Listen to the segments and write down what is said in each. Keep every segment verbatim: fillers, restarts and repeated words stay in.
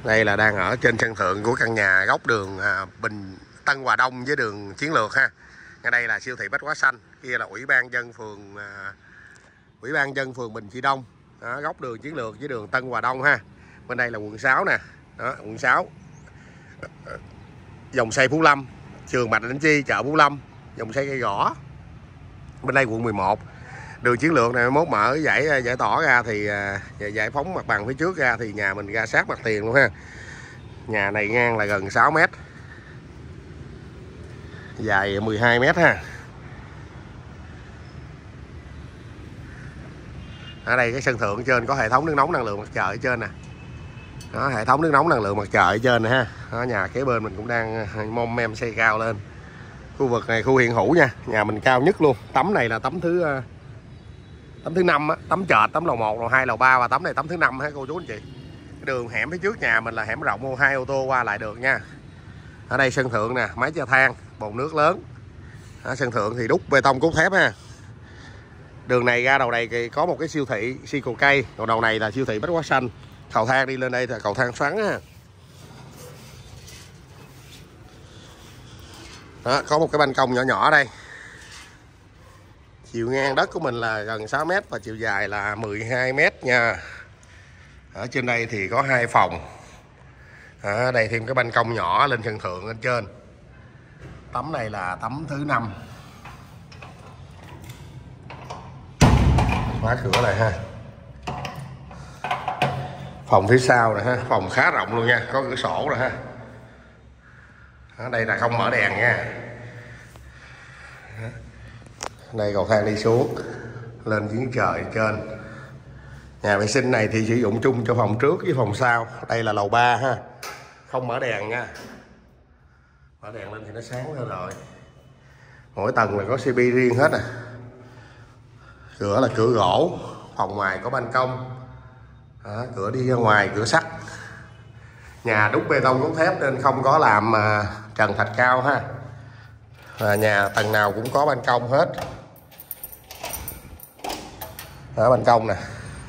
Đây là đang ở trên sân thượng của căn nhà góc đường à, Bình Tân Hòa Đông với đường Chiến Lược ha. Ngay đây là siêu thị Bách Hóa Xanh, kia là ủy ban dân phường à, ủy ban dân phường Bình Trị Đông. Đó, góc đường Chiến Lược với đường Tân Hòa Đông ha. Bên đây là quận sáu nè. Đó, quận sáu. Dòng xoay Phú Lâm, trường Bạch Đỉnh Chi, chợ Phú Lâm, dòng xoay Cây Gõ. Bên đây quận mười một. Đường Chiến Lược này mốt mở giải giải tỏa ra thì giải phóng mặt bằng phía trước ra thì nhà mình ra sát mặt tiền luôn ha. Nhà này ngang là gần sáu mét, dài mười hai mét ha. Ở đây cái sân thượng trên có hệ thống nước nóng năng lượng mặt trời ở trên nè. Đó, hệ thống nước nóng năng lượng mặt trời ở trên nè ha. Đó, nhà kế bên mình cũng đang mom mem xây cao lên. Khu vực này khu hiện hữu nha, nhà mình cao nhất luôn. Tấm này là tấm thứ tấm thứ năm á, tấm trệt, tấm lầu một, lầu hai, lầu ba và tấm này tấm thứ năm ha cô chú anh chị. Cái đường hẻm phía trước nhà mình là hẻm rộng, ô hai ô tô qua lại được nha. Ở đây sân thượng nè, mái che than, bồn nước lớn. Ở sân thượng thì đúc bê tông cốt thép ha. Đường này ra đầu này thì có một cái siêu thị Sico cây, còn đầu này là siêu thị Bách Hóa Xanh. Cầu thang đi lên đây là cầu thang xoắn ha. Đó, có một cái ban công nhỏ nhỏ ở đây. Chiều ngang đất của mình là gần sáu mét và chiều dài là mười hai mét nha. Ở trên đây thì có hai phòng. Ở đây thêm cái ban công nhỏ lên sân thượng lên trên. Tấm này là tấm thứ năm. Khóa cửa lại ha. Phòng phía sau này ha, phòng khá rộng luôn nha, có cửa sổ rồi ha. Ở đây là không mở đèn nha. Đây cầu thang đi xuống lên giếng trời trên. Nhà vệ sinh này thì sử dụng chung cho phòng trước với phòng sau. Đây là lầu ba ha, không mở đèn nha. Mở đèn lên thì nó sáng hơn rồi. Mỗi tầng là có xê pê riêng hết à. Cửa là cửa gỗ, phòng ngoài có ban công. Đó, cửa đi ra ngoài cửa sắt. Nhà đúc bê tông cốt thép nên không có làm à, trần thạch cao ha. À, nhà tầng nào cũng có ban công hết. Ở ban công nè.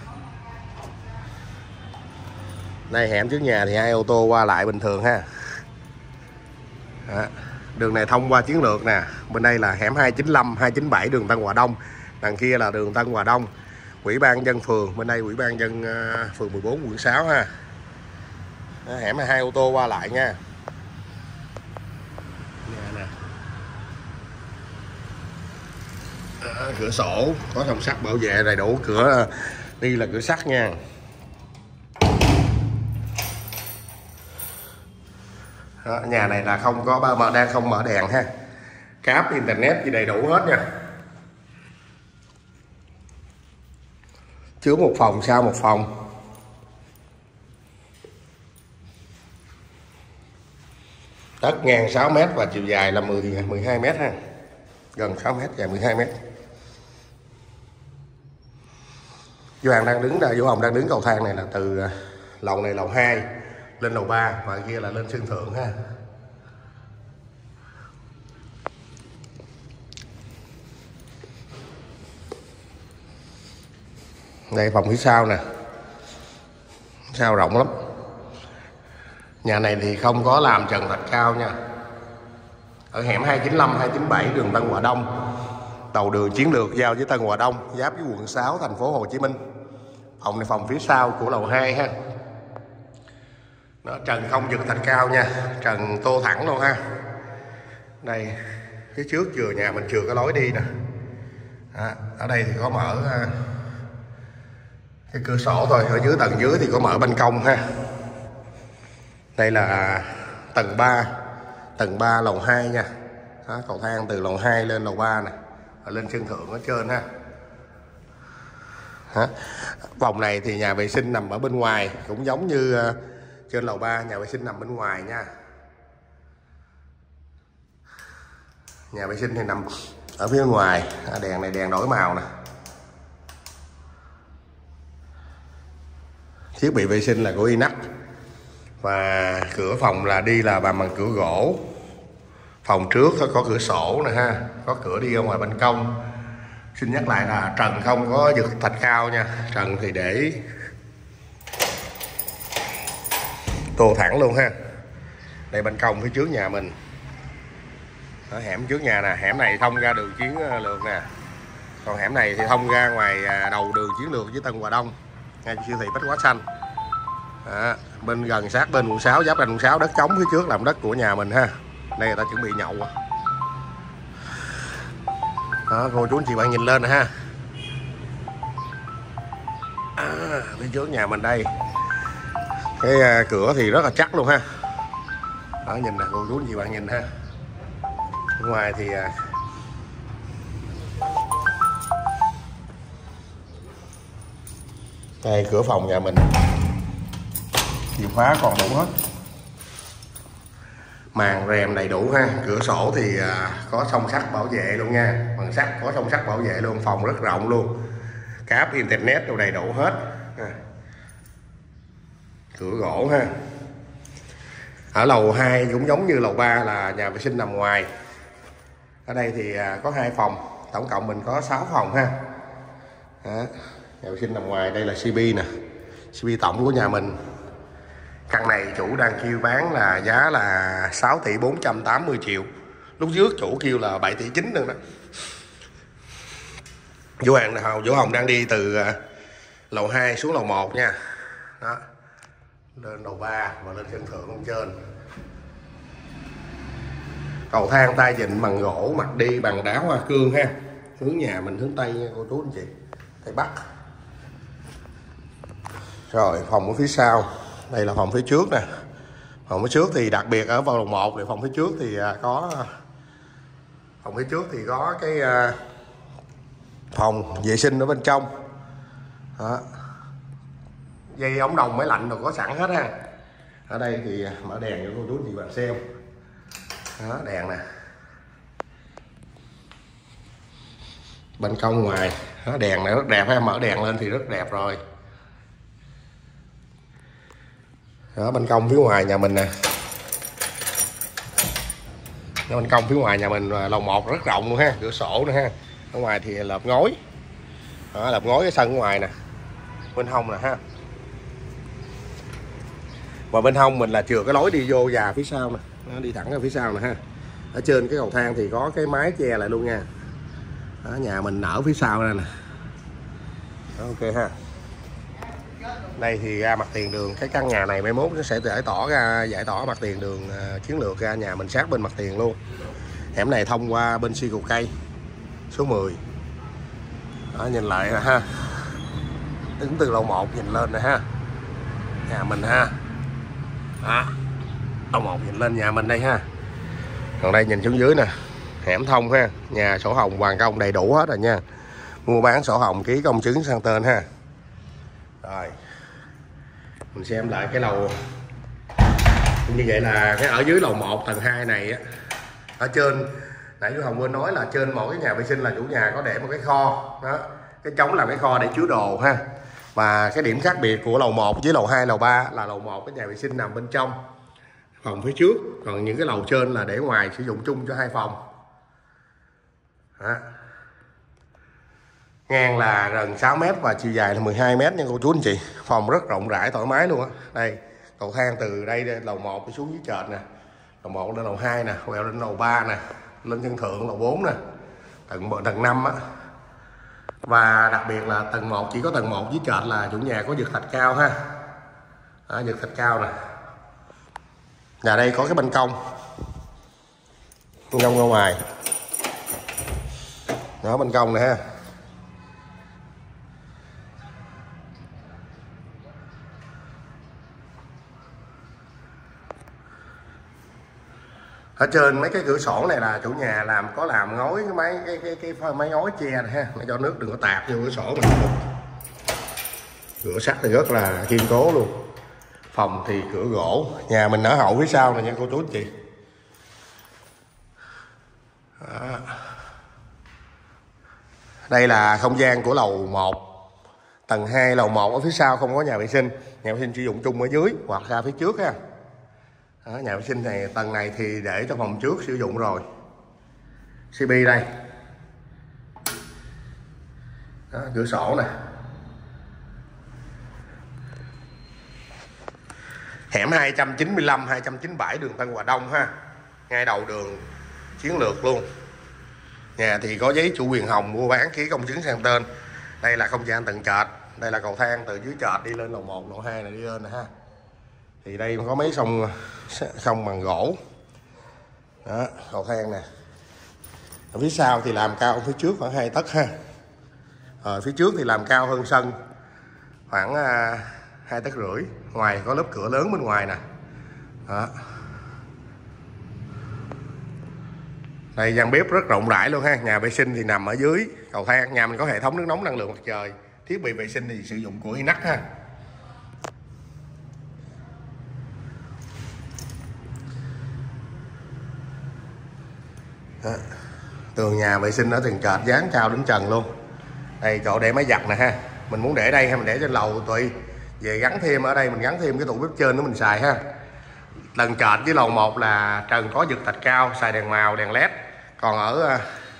Đây hẻm trước nhà thì hai ô tô qua lại bình thường ha. Đó, đường này thông qua Chiến Lược nè. Bên đây là hẻm hai chín lăm, hai chín bảy đường Tân Hòa Đông. Đằng kia là đường Tân Hòa Đông, ủy ban dân phường. Bên đây ủy ban dân uh, phường mười bốn quận sáu ha. Đó, hẻm hai ô tô qua lại nha. Nhà nè. Đó, cửa sổ có thùng sắt bảo vệ đầy đủ. Cửa đi là cửa sắt nha. Đó, nhà này là không có ba mà đang không mở đèn ha. Cáp internet gì đầy đủ hết nha. Trước một phòng, sau một phòng. Đất ngang sáu mét và chiều dài là mười, mười hai mét ha. Gần sáu mét, dài mười hai mét. Vũ Hoàng đang đứng đây, Vũ Hồng đang đứng cầu thang này là từ lầu này lầu hai lên lầu ba và kia là lên sân thượng ha. Đây phòng phía sau nè. Sau rộng lắm. Nhà này thì không có làm trần thạch cao nha. Ở hẻm hai chín lăm, hai chín bảy đường Tân Hòa Đông. Đầu đường Chiến Lược giao với Tân Hòa Đông, giáp với quận sáu thành phố Hồ Chí Minh. Phòng này phòng phía sau của lầu hai ha. Đó, trần không giật thạch cao nha, trần tô thẳng luôn ha. Đây phía trước vừa nhà mình chưa có lối đi nè. Đó, ở đây thì có mở cái cửa sổ thôi, ở dưới tầng dưới thì có mở ban công ha. Đây là tầng ba, tầng ba lầu hai nha. Đó, cầu thang từ lầu hai lên lầu ba nè, ở lên sân thượng ở trên ha. Đó. Phòng này thì nhà vệ sinh nằm ở bên ngoài, cũng giống như uh, trên lầu ba, nhà vệ sinh nằm bên ngoài nha. Nhà vệ sinh thì nằm ở phía bên ngoài. À, đèn này đèn đổi màu nè. Thiết bị vệ sinh là của Inac. Và cửa phòng là đi là bằng cửa gỗ. Phòng trước có cửa sổ nè ha, có cửa đi ra ngoài ban công. Xin nhắc lại là trần không có giật thạch cao nha. Trần thì để tô thẳng luôn ha. Đây ban công phía trước nhà mình. Ở hẻm trước nhà nè, hẻm này thông ra đường Chiến Lược nè. Còn hẻm này thì thông ra ngoài đầu đường Chiến Lược với Tân Hòa Đông, ngay siêu thị Bách Hóa Xanh. Đó, bên gần sát bên quận sáu, giáp ranh quận sáu, đất trống phía trước làm đất của nhà mình ha. Đây người ta chuẩn bị nhậu. Đó, cô chú anh chị bạn nhìn lên nè ha. À, phía trước nhà mình đây. Cái uh, cửa thì rất là chắc luôn ha. Đó, nhìn nè cô chú anh chị bạn nhìn ha. Bên ngoài thì uh, đây cửa phòng nhà mình, chìa khóa còn đủ hết, màn rèm đầy đủ ha. Cửa sổ thì à, có song sắt bảo vệ luôn nha, bằng sắt có song sắt bảo vệ luôn. Phòng rất rộng luôn, cáp internet đồ đầy đủ hết à. Cửa gỗ ha. Ở lầu hai cũng giống như lầu ba là nhà vệ sinh nằm ngoài. Ở đây thì à, có hai phòng, tổng cộng mình có sáu phòng ha. Đó, nhà vệ sinh nằm ngoài. Đây là xê bê nè, xê bê tổng của nhà mình. Căn này chủ đang kêu bán là giá là sáu tỷ bốn trăm tám mươi triệu. Lúc trước chủ kêu là bảy tỷ chín nữa đó. Vũ Hồng, Vũ Hồng đang đi từ lầu hai xuống lầu một nha. Đó, lên lầu ba và lên sân thượng bên trên. Cầu thang tay vịn bằng gỗ, mặt đi bằng đá hoa cương ha. Hướng nhà mình hướng Tây nha cô chú anh chị, Tây Bắc. Rồi phòng ở phía sau. Đây là phòng phía trước nè. Phòng phía trước thì đặc biệt ở vào lầu một, thì phòng phía trước thì có phòng phía trước thì có cái phòng vệ sinh ở bên trong. Đó, dây ống đồng máy lạnh rồi có sẵn hết ha. Ở đây thì mở đèn cho cô chú chị bạn xem. Đó, đèn nè. Ban công ngoài. Đó, đèn này rất đẹp ha, mở đèn lên thì rất đẹp rồi. Đó, ban công phía ngoài nhà mình nè. Đó, ban công phía ngoài nhà mình lầu một rất rộng luôn ha, cửa sổ nữa ha. Ở ngoài thì lợp ngói. Đó, lợp ngói cái sân ở ngoài nè. Bên hông nè ha. Và bên hông mình là chừa cái lối đi vô già phía sau nè. Nó đi thẳng ra phía sau nè ha. Ở trên cái cầu thang thì có cái mái che lại luôn nha. Đó, nhà mình ở phía sau đây nè. Đó, ok ha. Đây thì ra mặt tiền đường. Cái căn nhà này mai mốt nó sẽ giải tỏa ra giải tỏa mặt tiền đường uh, Chiến Lược ra, nhà mình sát bên mặt tiền luôn. Hẻm này thông qua bên xi cầu cây số mười. Đó, nhìn lại nè ha. Đứng từ lầu một nhìn lên nè ha. Nhà mình ha. Đó, lầu một nhìn lên nhà mình đây ha. Còn đây nhìn xuống dưới nè, hẻm thông ha. Nhà sổ hồng hoàn công đầy đủ hết rồi nha. Mua bán sổ hồng, ký công chứng sang tên ha. Rồi mình xem lại cái lầu. Như vậy là cái ở dưới lầu một tầng hai này á, ở trên nãy chú Hồng quên nói là trên mỗi cái nhà vệ sinh là chủ nhà có để một cái kho. Đó, cái trống làm cái kho để chứa đồ ha. Và cái điểm khác biệt của lầu một với lầu hai, lầu ba là lầu một cái nhà vệ sinh nằm bên trong phòng phía trước, còn những cái lầu trên là để ngoài sử dụng chung cho hai phòng. Đó. Ngang là gần sáu mét và chiều dài là mười hai mét nha cô chú anh chị. Phòng rất rộng rãi thoải mái luôn á. Đây, cầu thang từ đây lầu một xuống dưới trệt nè. Lầu một lên lầu hai nè, quẹo lên lầu ba nè, lên sân thượng lầu bốn nè. Tầng tầng năm á. Và đặc biệt là tầng một chỉ có tầng một dưới trệt là chủ nhà có giật thạch cao ha. Đó, giật thạch cao nè. Nhà đây có cái ban công. Ban công ra ngoài. Đó, ban công này ha. Ở trên mấy cái cửa sổ này là chủ nhà làm có làm ngói cái máy cái cái cái, cái máy ngói che này ha, để cho nước đừng có tạt vô cửa sổ mình. Cửa sắt thì rất là kiên cố luôn. Phòng thì cửa gỗ, nhà mình ở hậu phía sau này nha cô chú anh chị. Đó. Đây là không gian của lầu một. Tầng hai lầu một ở phía sau không có nhà vệ sinh, nhà vệ sinh sử dụng chung ở dưới hoặc ra phía trước ha. Đó, nhà vệ sinh này tầng này thì để cho phòng trước sử dụng rồi. xê bê đây. Đó, cửa sổ nè. Hẻm hai trăm chín mươi lăm, hai trăm chín mươi bảy đường Tân Hòa Đông ha, ngay đầu đường chiến lược luôn. Nhà thì có giấy chủ quyền hồng, mua bán ký công chứng sang tên. Đây là không gian tầng trệt, đây là cầu thang từ dưới trệt đi lên lầu một, lầu hai này đi lên nè ha. Thì đây có mấy sông sông bằng gỗ. Đó, cầu thang nè. Ở phía sau thì làm cao, phía trước khoảng hai tấc ha. Ở phía trước thì làm cao hơn sân khoảng uh, hai tấc rưỡi. Ngoài có lớp cửa lớn bên ngoài nè. Đó. Đây gian bếp rất rộng rãi luôn ha. Nhà vệ sinh thì nằm ở dưới cầu thang. Nhà mình có hệ thống nước nóng năng lượng mặt trời. Thiết bị vệ sinh thì sử dụng của Hinax ha. Đó. Tường nhà vệ sinh ở tầng trệt dán cao đến trần luôn. Đây chỗ để máy giặt nè ha. Mình muốn để đây hay mình để trên lầu tùy. Về gắn thêm ở đây mình gắn thêm cái tủ bếp trên đó mình xài ha. Tầng trệt với lầu một là trần có giật thạch cao, xài đèn màu, đèn led. Còn ở uh,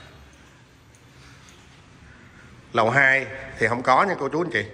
lầu hai thì không có nha cô chú anh chị.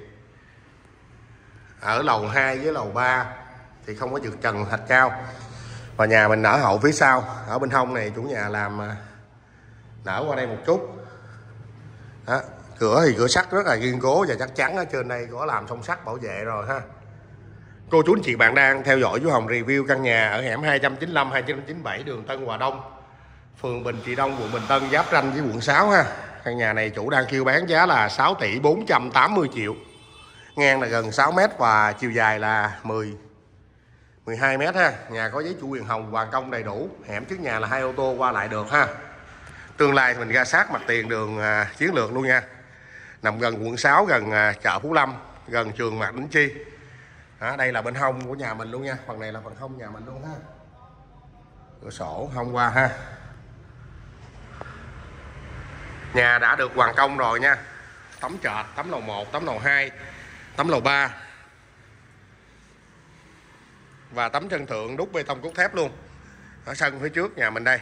Ở lầu hai với lầu ba thì không có giật trần thạch cao. Và nhà mình nở hậu phía sau. Ở bên hông này chủ nhà làm uh, nở qua đây một chút. Đó. Cửa thì cửa sắt rất là kiên cố và chắc chắn. Ở trên đây có làm song sắt bảo vệ rồi ha. Cô chú anh chị bạn đang theo dõi chú Hồng review căn nhà ở hẻm hai trăm chín mươi lăm, hai trăm chín mươi bảy đường Tân Hòa Đông, phường Bình Trị Đông, quận Bình Tân, giáp ranh với quận sáu ha. Căn nhà này chủ đang kêu bán giá là sáu tỷ bốn trăm tám mươi triệu. Ngang là gần sáu mét và chiều dài là mười, mười hai mét ha. Nhà có giấy chủ quyền hồng, hoàn công đầy đủ. Hẻm trước nhà là hai ô tô qua lại được ha. Tương lai mình ra sát mặt tiền đường à, chiến lược luôn nha. Nằm gần quận sáu, gần à, chợ Phú Lâm, gần trường Mạc Đỉnh Chi. Đó, đây là bên hông của nhà mình luôn nha. Phần này là phần hông nhà mình luôn ha. Cửa sổ hông qua ha. Nhà đã được hoàn công rồi nha. Tấm trệt, tấm lầu một, tấm lầu hai, tấm lầu ba. Và tấm chân thượng đúc bê tông cốt thép luôn. Ở sân phía trước nhà mình đây.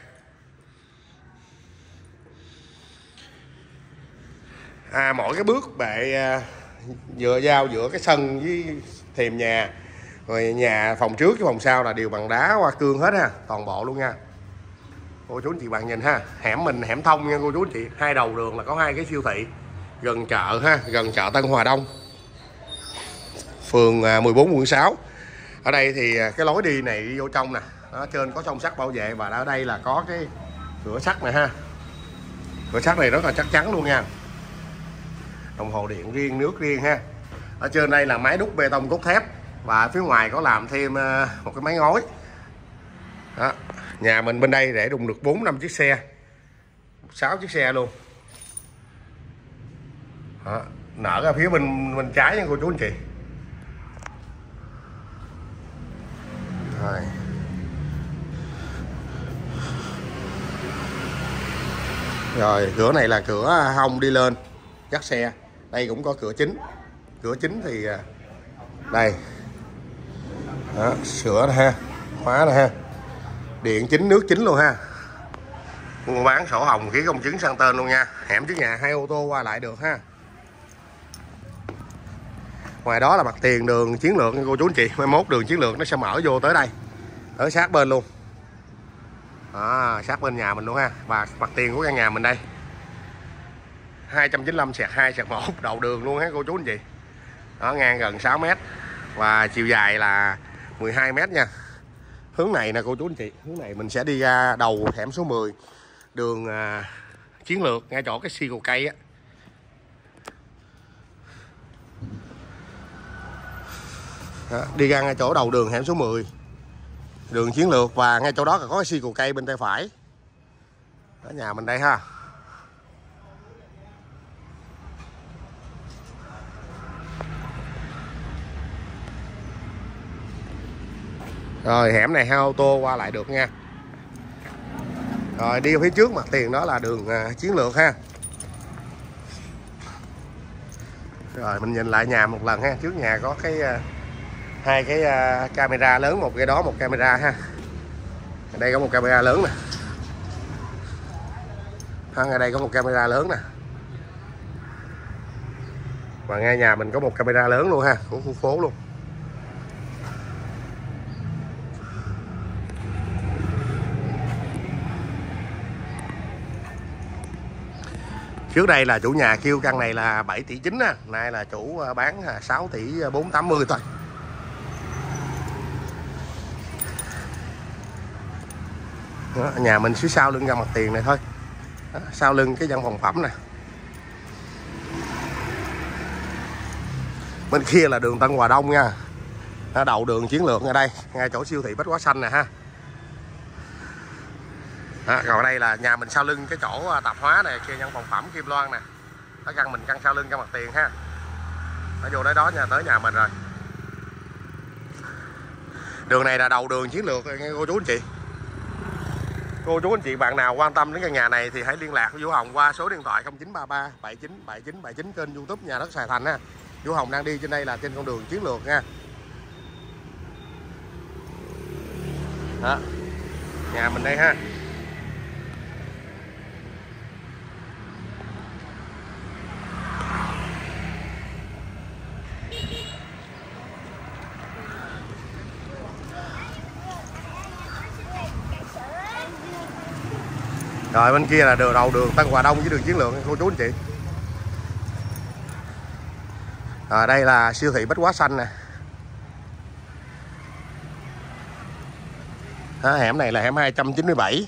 À, mỗi cái bước bệ à, vừa giao giữa cái sân với thềm nhà, rồi nhà phòng trước với phòng sau là đều bằng đá hoa cương hết ha, toàn bộ luôn nha cô chú anh chị bạn nhìn ha. Hẻm mình hẻm thông nha cô chú anh chị, hai đầu đường là có hai cái siêu thị gần chợ ha, gần chợ Tân Hòa Đông, phường mười bốn quận sáu. Ở đây thì cái lối đi này đi vô trong nè, đó, trên có song sắt bảo vệ và ở đây là có cái cửa sắt này ha. Cửa sắt này rất là chắc chắn luôn nha. Đồng hồ điện riêng, nước riêng ha. Ở trên đây là máy đúc bê tông cốt thép và phía ngoài có làm thêm một cái máy ngói. Đó. Nhà mình bên đây để đụng được bốn năm chiếc xe, sáu chiếc xe luôn. Đó. Nở ra phía bên bên trái nha cô chú anh chị. Rồi. Rồi cửa này là cửa hông đi lên dắt xe. Đây cũng có cửa chính. Cửa chính thì đây. Đó, sửa nè ha, khóa nè ha. Điện chính, nước chính luôn ha. Mua bán sổ hồng ký công chứng sang tên luôn nha. Hẻm trước nhà hai ô tô qua lại được ha. Ngoài đó là mặt tiền đường chiến lược nha cô chú anh chị. Mai mốt đường chiến lược nó sẽ mở vô tới đây, ở sát bên luôn. À, sát bên nhà mình luôn ha. Và mặt tiền của căn nhà mình đây hai trăm chín mươi lăm xẹt hai xẹt một, đầu đường luôn ha cô chú anh chị. Đó, ngang gần sáu mét và chiều dài là mười hai mét nha. Hướng này nè cô chú anh chị, hướng này mình sẽ đi ra đầu hẻm số mười đường à, chiến lược, ngay chỗ cái xi cầu cây á. Đó, đi ra ngay chỗ đầu đường hẻm số mười đường chiến lược và ngay chỗ đó là có cái xi cầu cây bên tay phải. Ở nhà mình đây ha. Rồi hẻm này hai ô tô qua lại được nha. Rồi đi phía trước mặt tiền đó là đường uh, chiến lược ha. Rồi mình nhìn lại nhà một lần ha. Trước nhà có cái uh, hai cái uh, camera lớn, một cái đó một camera ha. Ở đây có một camera lớn nè. Ở đây có một camera lớn nè. Và ngay nhà mình có một camera lớn luôn ha, của khu phố luôn. Trước đây là chủ nhà kêu căn này là bảy tỷ chín á, nay là chủ bán sáu tỷ bốn tám mươi thôi. Đó, nhà mình phía sau lưng ra mặt tiền này thôi. Đó, sau lưng cái văn phòng phẩm nè. Bên kia là đường Tân Hòa Đông nha. Đó, đầu đường chiến lược ngay đây, ngay chỗ siêu thị Bách Hóa Xanh nè ha. Đó, còn đây là nhà mình sau lưng cái chỗ tạp hóa này, kia văn phòng phẩm Kim Loan nè. Đó, căn mình căn sau lưng ra mặt tiền ha. Nó vô đấy đó nha, tới nhà mình rồi. Đường này là đầu đường chiến lược nghe cô chú anh chị. Cô chú anh chị bạn nào quan tâm đến căn nhà này thì hãy liên lạc với Vũ Hồng qua số điện thoại không chín ba ba bảy chín bảy chín bảy chín, kênh YouTube Nhà Đất Sài Thành ha. Vũ Hồng đang đi trên đây là trên con đường chiến lược nha. Đó, nhà mình đây ha. Rồi bên kia là đường đầu đường Tân Hòa Đông với đường chiến lược cô chú anh chị. Ở đây là siêu thị Bách Hóa Xanh nè. Đó, hẻm này là hẻm hai trăm chín mươi bảy.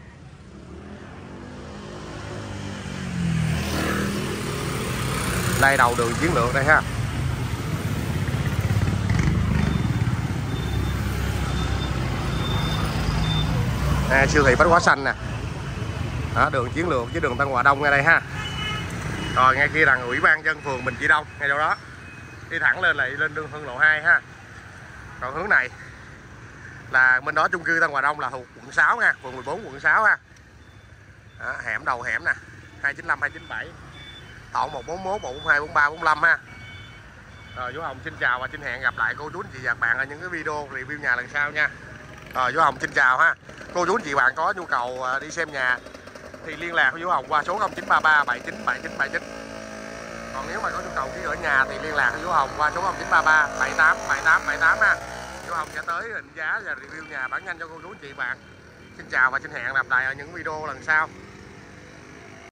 Đây đầu đường chiến lược đây ha. À, siêu thị Bách Hóa Xanh nè. Đó, đường chiến lược với đường Tân Hòa Đông ngay đây ha. Rồi ngay kia là ủy ban dân phường Bình Trị Đông, ngay chỗ đó. Đi thẳng lên lại lên đường Hưng Lộ hai ha. Còn hướng này là bên đó chung cư Tân Hòa Đông là thuộc quận sáu nha, phường mười bốn quận sáu ha. Đó, hẻm đầu hẻm nè, hai chín lăm hai chín bảy. Tổng một bốn mốt một bốn hai bốn ba bốn lăm ha. Rồi Vũ Hồng xin chào và xin hẹn gặp lại cô chú anh chị và các bạn ở những cái video review nhà lần sau nha. Rồi Vũ Hồng xin chào ha. Cô chú anh chị bạn có nhu cầu đi xem nhà thì liên lạc với Vũ Hồng qua số không chín ba ba bảy chín bảy chín bảy chín. Còn nếu mà có nhu cầu ký gửi nhà thì liên lạc với Vũ Hồng qua số không chín ba ba bảy tám bảy tám bảy tám ha. Vũ Hồng sẽ tới định giá và review nhà bán nhanh cho cô chú anh chị bạn. Xin chào và xin hẹn gặp lại ở những video lần sau.